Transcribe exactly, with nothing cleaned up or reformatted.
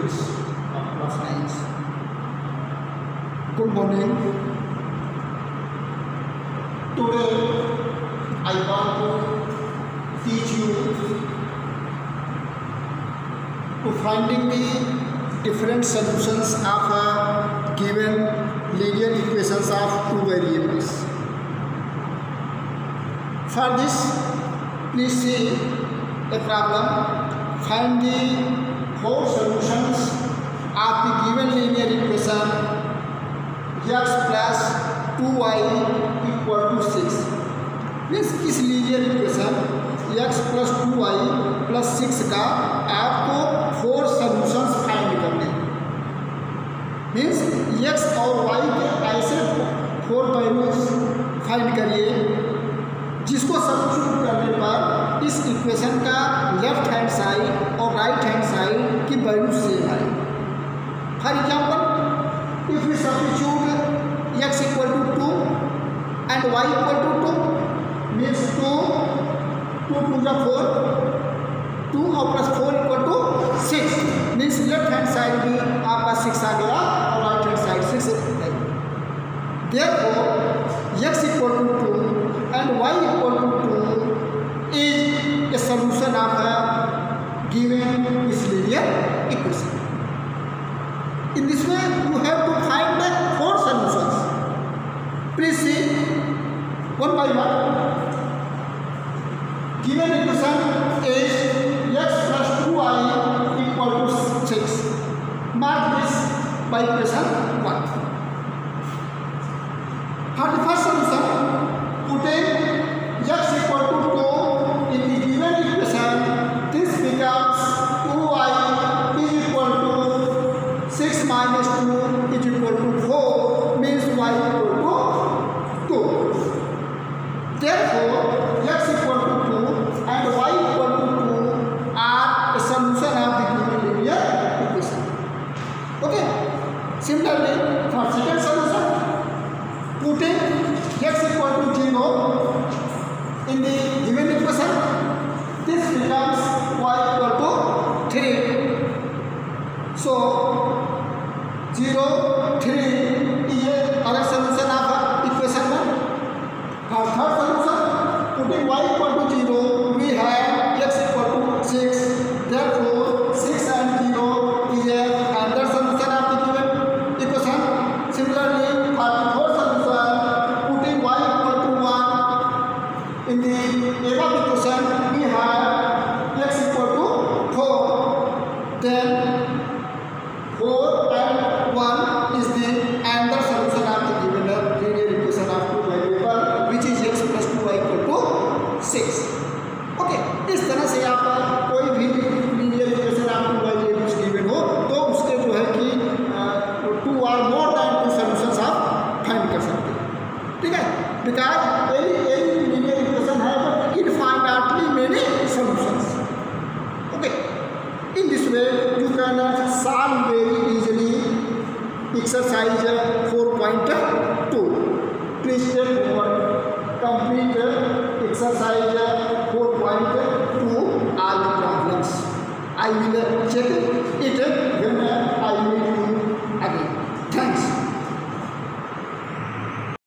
students of class nine. Good morning. Today I want to teach you to finding the different solutions of a given linear equations of two variables. For this, please see a problem. Find the four solutions of the given linear equation x plus two y equal to six. Means इस linear equation x plus two y plus six का आपको four solutions find करने. Means x और y के ऐसे four values find करिए जिसको substitute करने पर इस इक्वेशन का लेफ्ट हैंड साइड और राइट हैंड साइड की वैल्यू सेम आए. For example, if we substitute x equal to two and y equal to two means two two two जा फोर, टू और plus four equal to six. Means left hand side भी आपका six आ गया और right hand side six गई. Therefore x equal to two and y equal to two is a solution of a given this linear equation. In this way, you have to find the four solutions. Please see one by one. Given equation is x plus two y equal to six. Mark this by equation one. For the first solution, putting x equal to two in the given equation, this becomes two y is equal to six minus two is equal to four, means y equal to two. Therefore, x equal to two and y equal to two are a solution of the given linear equation. Okay. Similarly, for second solution, putting x equal to zero in the given equation, this becomes y equal to three. So zero, three is another solution of equation one. For third solution, putting y equal to zero, we have x equal to six. Therefore, six and zero is another solution of the given equation. Similarly, for the fourth solution, in the above equation, we have x equal to four. Then four and one is the another solution of the given linear equation of two variable, which is x plus two y equal to six. Okay, इस तरह से आप कोई भी linear equation of two variables given हो तो उसके जो है कि two or more than two solutions आप find कर सकते हैं. ठीक है, because any any linear equation have infinitely many solutions. Okay, in this way you can solve very easily exercise four point two. Please take forward, complete exercise four point two all the problems. I will check it